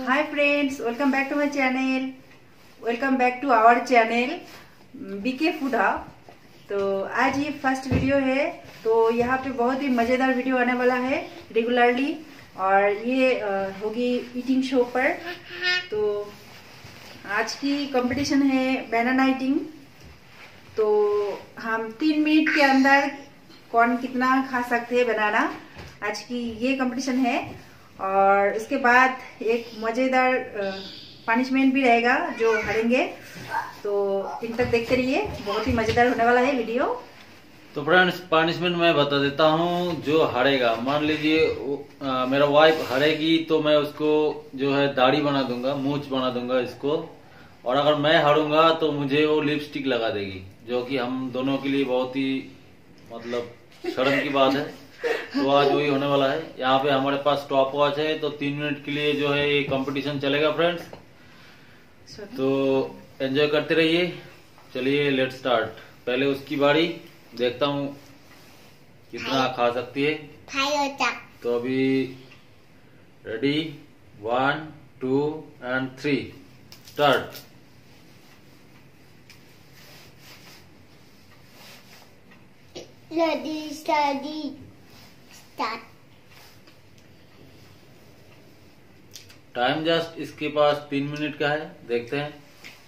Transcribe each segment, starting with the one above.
Hi friends, welcome back to my channel. Welcome back to our channel B K food hub. तो आज ये first video है, तो यहाँ पे बहुत ही मज़ेदार वीडियो आने वाला है रेगुलरली, और ये होगी ईटिंग शो पर। तो आज की कंपटीशन है बनाना ईटिंग। तो हम 3 मिनट के अंदर कौन कितना खा सकते हैं बनाना, आज की ये कंपटीशन है। और इसके बाद एक मजेदार पनिशमेंट भी रहेगा जो हारेंगे। तो इन तक देखते रहिए, बहुत ही मजेदार होने वाला है वीडियो। तो फ्रेंड्स, पनिशमेंट मैं बता देता हूँ। जो हारेगा, मान लीजिए मेरा वाइफ हारेगी तो मैं उसको जो है दाढ़ी बना दूंगा, मूंछ बना दूंगा इसको। और अगर मैं हारूंगा तो मुझे वो लिपस्टिक लगा देगी, जो कि हम दोनों के लिए बहुत ही मतलब शर्म की बात है। तो आज वही होने वाला है। यहाँ पे हमारे पास स्टॉप वॉच है, तो 3 मिनट के लिए जो है ये कंपटीशन चलेगा फ्रेंड्स। तो एंजॉय करते रहिए। चलिए लेट स्टार्ट। पहले उसकी बारी, देखता हूँ कितना खा सकती है। तो अभी ready, 1 2 and 3 start. Ready, steady, start. Time just इसके पास 3 मिनट का है, देखते हैं।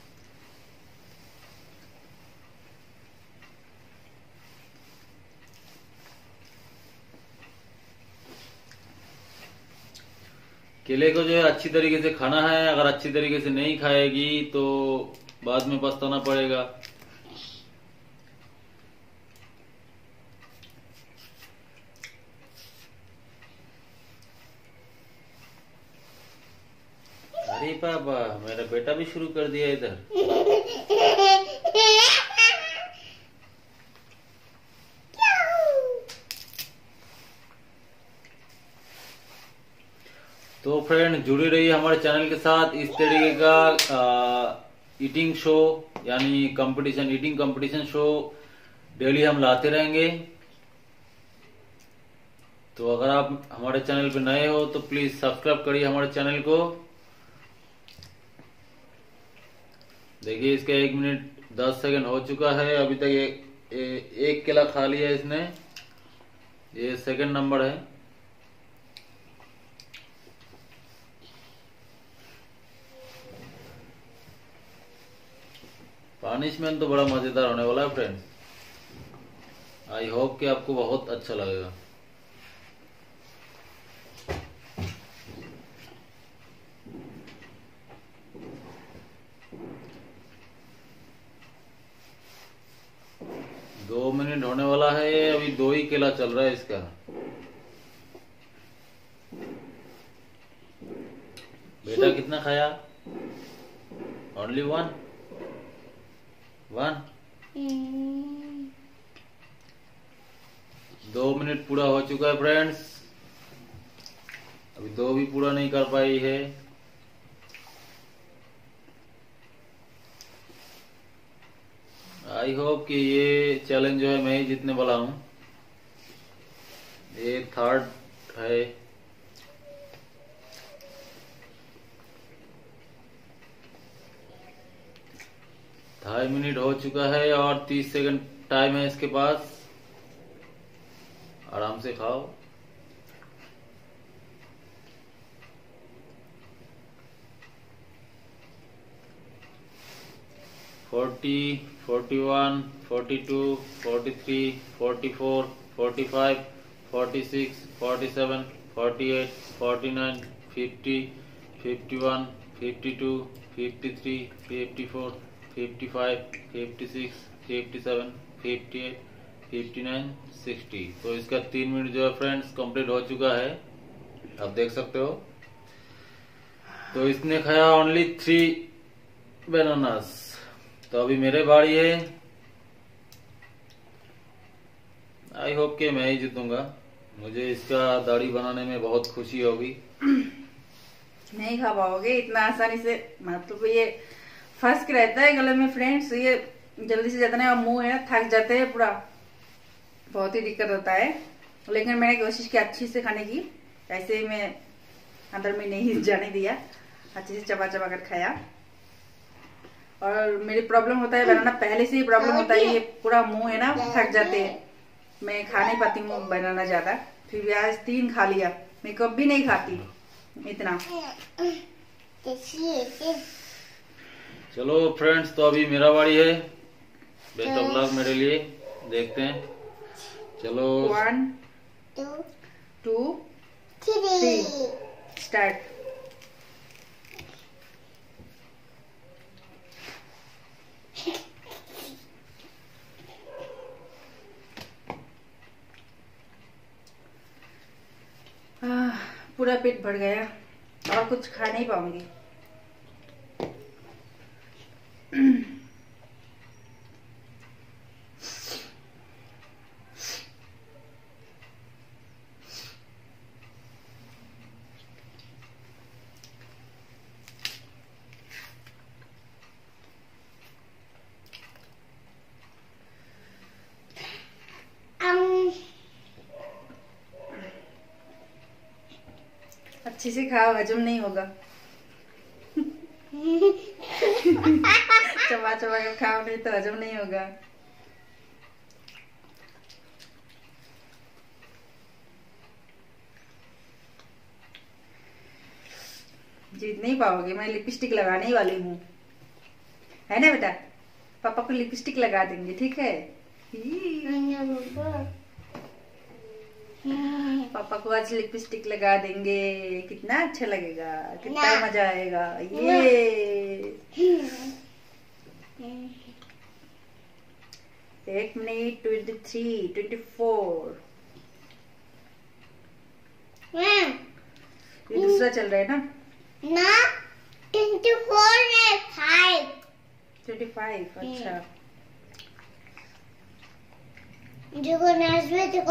केले को जो है अच्छी तरीके से खाना है। अगर अच्छी तरीके से नहीं खाएगी तो बाद में पछताना पड़ेगा। अरे पापा, मेरा बेटा भी शुरू कर दिया इधर। तो फ्रेंड, जुड़ी रहिए हमारे चैनल के साथ। इस तरीके का ईटिंग शो यानी competition, eating competition show daily हम लाते रहेंगे। तो अगर आप हमारे चैनल पे नए हो तो प्लीज सब्सक्राइब करिए हमारे चैनल को। देखिए, इसका 1 मिनट 10 सेकंड हो चुका है। अभी तक एक केला खा लिया इसने। ये सेकंड नंबर है। पनिशमेंट तो बड़ा मजेदार होने वाला है फ्रेंड्स। आई होप कि आपको बहुत अच्छा लगेगा। दो मिनट होने वाला है। अभी 2 ही केला चल रहा है इसका। बेटा कितना खाया? ओनली 1। Mm. 2 मिनट पूरा हो चुका है फ्रेंड्स। अभी 2 भी पूरा नहीं कर पाई है। आई होप कि ये चैलेंज जो है मैं ही जीतने वाला हूँ। ये थर्ड है। ढाई मिनट हो चुका है और 30 सेकंड टाइम है इसके पास। आराम से खाओ। फोर्टी, 41, 42, 43, 44, 45, 46, 47, 48, 49, 50, 51, 52, 53, 54, 55, 56, 57, 58, 59, 60। तो इसका 3 मिनट जो है फ्रेंड्स कंप्लीट हो चुका है, आप देख सकते हो। तो इसने खाया ओनली 3 बनानास। तो अभी मेरे बारी है। आई होप कि मैं ही जीतूंगा। मुझे इसका दाढ़ी बनाने में बहुत खुशी होगी। नहीं खा पाओगे इतना आसानी से, मतलब ये फंस रहता है गले में फ्रेंड्स। ये जल्दी से जितना मुंह है थक जाते हैं पूरा, बहुत ही दिक्कत होता है। लेकिन मैंने कोशिश की अच्छी से खाने की, ऐसे मैं अंदर में नहीं जाने दिया। अच्छे से चबा चबा कर खाया। और मेरी प्रॉब्लम होता है बनाना, पहले से ही प्रॉब्लम होता है, ये पूरा मुंह है ना थक जाते हैं, मैं खा नहीं पाती हूँ बनाना ज्यादा। फिर भी आज 3 खा लिया, मैं कभी नहीं खाती इतना। चलो फ्रेंड्स, तो अभी मेरा बारी है। बेस्ट ऑफ लक मेरे लिए, देखते हैं। चलो 1 2 3 स्टार्ट। पूरा पेट भर गया और कुछ खा नहीं पाऊंगी। अच्छे से खाओ, हजम नहीं होगा। चबा चबा कर खाओ, नहीं तो हजम नहीं होगा। जीत नहीं पाओगे, मैं लिपस्टिक लगाने ही वाली हूँ, है ना बेटा? पापा को लिपस्टिक लगा देंगे, ठीक है? पापा को आज लिपस्टिक लगा देंगे, कितना अच्छा लगेगा, कितना मजा आएगा। ये 1 मिनट 23 24 ये दूसरा चल रहा है ना? 25 अच्छा। देखो नेक्स्ट में देखो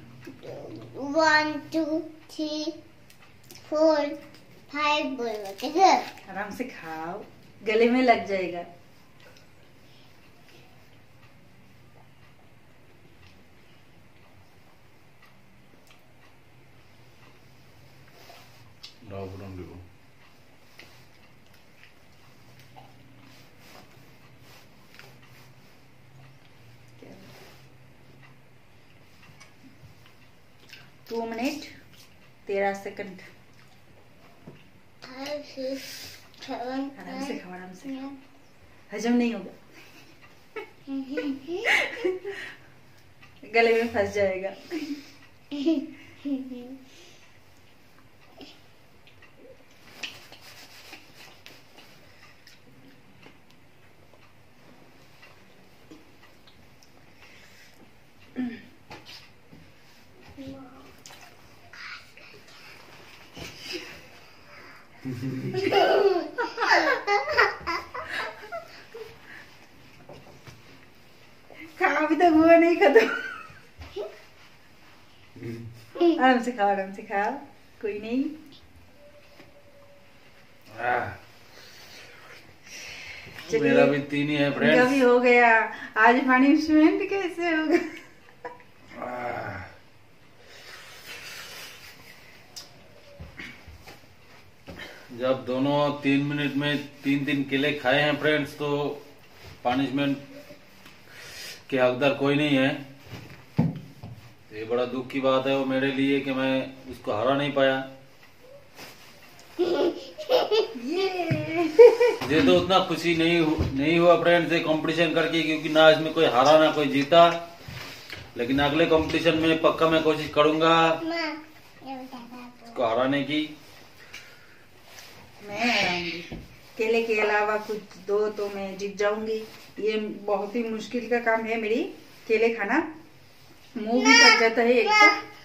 1 2 3 4 5 बोलो, ठीक है? आराम से खाओ, गले में लग जाएगा। दो मिनट 13 सेकंड। आराम से खाओ, आराम से खाओ, हजम नहीं होगा। गले में फंस जाएगा। खाओ, अभी तक हुआ नहीं खत्म। आराम से खाओ, आराम से खाओ, कोई नहीं। मेरा भी 3 ही है फ्रेंड्स। कभी हो गया, आज पनिशमेंट कैसे होगा? जब दोनों 3 मिनट में 3 केले खाए हैं फ्रेंड्स, तो पनिशमेंट के हकदार कोई नहीं है। ये बड़ा दुख की बात है वो मेरे लिए कि मैं उसको हरा नहीं पाया। ये तो उतना खुशी नहीं हुआ फ्रेंड्स ये कंपटीशन करके, क्योंकि ना इसमें कोई हारा ना कोई जीता। लेकिन अगले कंपटीशन में पक्का मैं कोशिश करूंगा उसको हराने की। मैं हराऊंगी, केले के अलावा कुछ दो तो मैं जीत जाऊंगी। ये बहुत ही मुश्किल का काम है मेरी, केले खाना। मुंह भी थक जाता है एक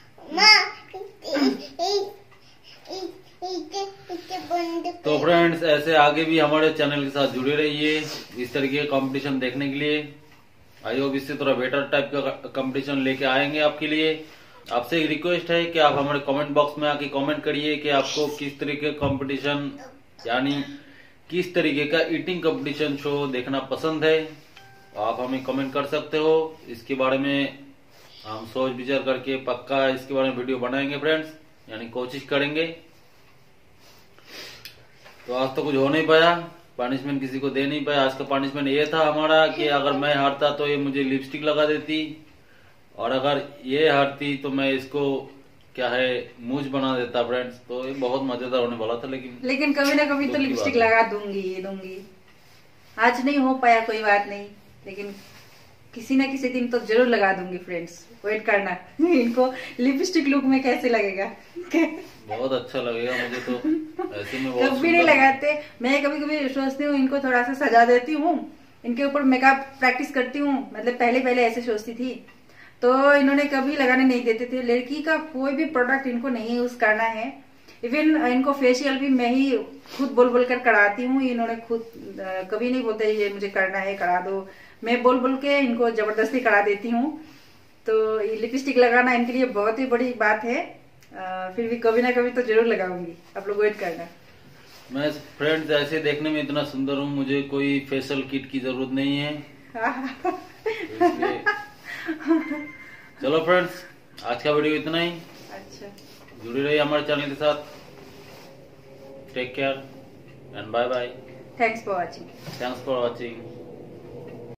तो फ्रेंड्स ऐसे आगे भी हमारे चैनल के साथ जुड़े रहिए इस तरीके के कंपटीशन देखने के लिए। आई होप इससे थोड़ा बेटर टाइप का कंपटीशन लेके आएंगे आपके लिए। आपसे एक रिक्वेस्ट है कि आप हमारे कमेंट बॉक्स में आके कमेंट करिए कि आपको किस तरीके का कंपटीशन, यानी किस तरीके का ईटिंग कंपटीशन शो देखना पसंद है। आप हमें कमेंट कर सकते हो। इसके बारे में हम सोच विचार करके पक्का इसके बारे में वीडियो बनाएंगे फ्रेंड्स, यानी कोशिश करेंगे। तो आज तो कुछ हो नहीं पाया, पनिशमेंट किसी को दे नहीं पाया। आज का पनिशमेंट ये था हमारा कि अगर मैं हारता तो ये मुझे लिपस्टिक लगा देती, और अगर ये हारती तो मैं इसको क्या है मूंछ बना देता फ्रेंड्स। तो ये बहुत मजेदार होने वाला था, लेकिन कभी ना कभी तो लिपस्टिक लगा दूंगी। आज नहीं हो पाया, कोई बात नहीं, लेकिन किसी ना किसी दिन तो जरूर लगा दूंगी फ्रेंड्स, वेट करना। इनको लिपस्टिक लुक में कैसे लगेगा? बहुत अच्छा लगेगा मुझे तो, ऐसे में बहुत कभी नहीं लगाते। मैं कभी कभी सोचती हूँ इनको थोड़ा सा सजा देती हूँ, इनके ऊपर मेकअप प्रैक्टिस करती हूँ। मतलब पहले ऐसे सोचती थी, तो इन्होंने कभी लगाने नहीं देते थे। लड़की का कोई भी प्रोडक्ट इनको नहीं यूज करना है। इवन इनको फेशियल भी मैं ही खुद बोल कर कराती हूँ। इन्होंने खुद कभी नहीं बोलते ये मुझे करना है करा दो, मैं बोल के इनको जबरदस्ती करा देती हूँ। तो ये लिपस्टिक लगाना इनके लिए बहुत ही बड़ी बात है। फिर भी कभी ना कभी तो जरूर लगाऊंगी, आप लोग वेट करना। मैं फ्रेंड्स ऐसे देखने में इतना सुंदर हूँ, मुझे कोई फेशियल किट की जरूरत नहीं है। चलो फ्रेंड्स, आज का वीडियो इतना ही। अच्छा, जुड़ी रहिए हमारे चैनल के साथ। Take care and bye bye. Thanks for watching. Thanks for watching.